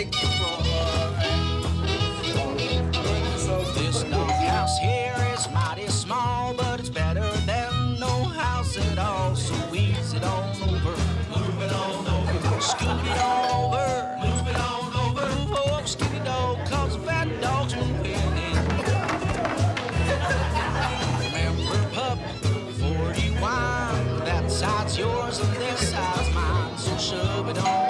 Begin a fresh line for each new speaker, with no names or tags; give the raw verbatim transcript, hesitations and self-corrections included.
Thank you for
This doghouse here is mighty small, but it's better than no house at all. So ease it on over, move it on over, scoot it on over, move it on over, move over, skinny dog, cause fat dogs move in. Remember, pup, before you whine, that side's yours and this side's mine, so shove it on.